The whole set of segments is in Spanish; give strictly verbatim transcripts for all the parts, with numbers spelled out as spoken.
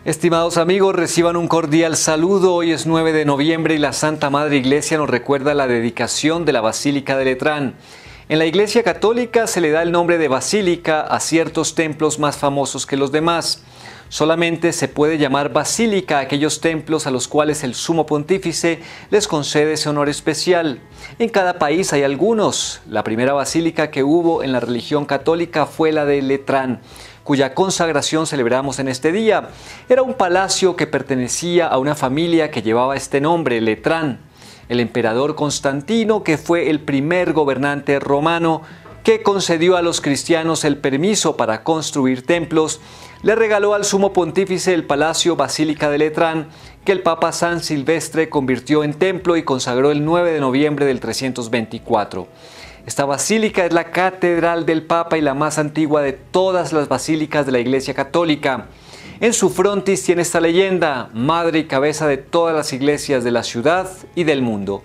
Estimados amigos, reciban un cordial saludo. Hoy es nueve de noviembre y la Santa Madre Iglesia nos recuerda la dedicación de la Basílica de Letrán. En la Iglesia Católica se le da el nombre de basílica a ciertos templos más famosos que los demás. Solamente se puede llamar basílica a aquellos templos a los cuales el Sumo Pontífice les concede ese honor especial. En cada país hay algunos. La primera basílica que hubo en la religión católica fue la de Letrán, cuya consagración celebramos en este día. Era un palacio que pertenecía a una familia que llevaba este nombre, Letrán. El emperador Constantino, que fue el primer gobernante romano que concedió a los cristianos el permiso para construir templos, le regaló al Sumo Pontífice el Palacio Basílica de Letrán, que el Papa San Silvestre convirtió en templo y consagró el nueve de noviembre del trescientos veinticuatro. Esta basílica es la catedral del Papa y la más antigua de todas las basílicas de la Iglesia Católica. En su frontis tiene esta leyenda: madre y cabeza de todas las iglesias de la ciudad y del mundo.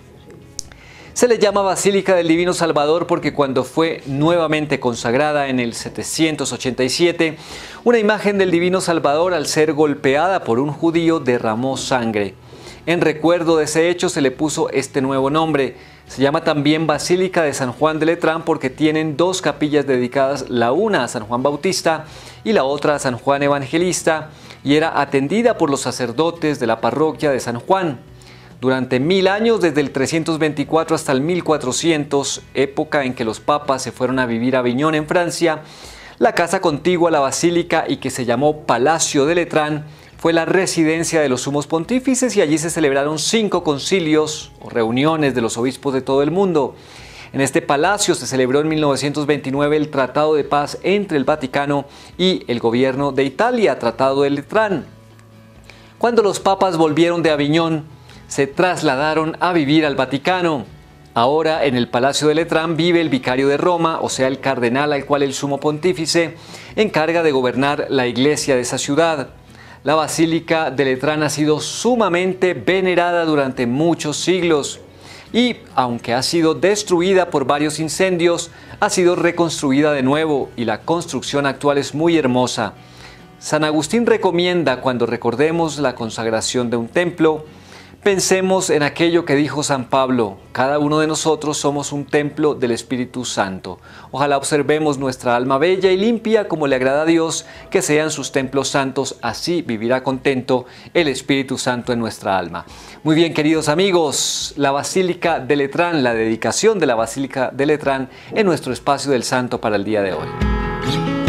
Se le llama Basílica del Divino Salvador porque cuando fue nuevamente consagrada en el setecientos ochenta y siete, una imagen del Divino Salvador, al ser golpeada por un judío, derramó sangre. En recuerdo de ese hecho se le puso este nuevo nombre. Se llama también Basílica de San Juan de Letrán porque tienen dos capillas dedicadas, la una a San Juan Bautista y la otra a San Juan Evangelista, y era atendida por los sacerdotes de la parroquia de San Juan. Durante mil años, desde el trescientos veinticuatro hasta el mil cuatrocientos, época en que los papas se fueron a vivir a Aviñón en Francia, la casa contigua a la basílica y que se llamó Palacio de Letrán fue la residencia de los sumos pontífices, y allí se celebraron cinco concilios o reuniones de los obispos de todo el mundo. En este palacio se celebró en mil novecientos veintinueve el Tratado de Paz entre el Vaticano y el gobierno de Italia, Tratado de Letrán. Cuando los papas volvieron de Aviñón, se trasladaron a vivir al Vaticano. Ahora en el Palacio de Letrán vive el vicario de Roma, o sea, el cardenal al cual el Sumo Pontífice encarga de gobernar la iglesia de esa ciudad. La Basílica de Letrán ha sido sumamente venerada durante muchos siglos y, aunque ha sido destruida por varios incendios, ha sido reconstruida de nuevo y la construcción actual es muy hermosa. San Agustín recomienda, cuando recordemos la consagración de un templo, pensemos en aquello que dijo San Pablo: cada uno de nosotros somos un templo del Espíritu Santo. Ojalá observemos nuestra alma bella y limpia como le agrada a Dios, que sean sus templos santos, así vivirá contento el Espíritu Santo en nuestra alma. Muy bien, queridos amigos, la Basílica de Letrán, la dedicación de la Basílica de Letrán en nuestro espacio del Santo para el día de hoy.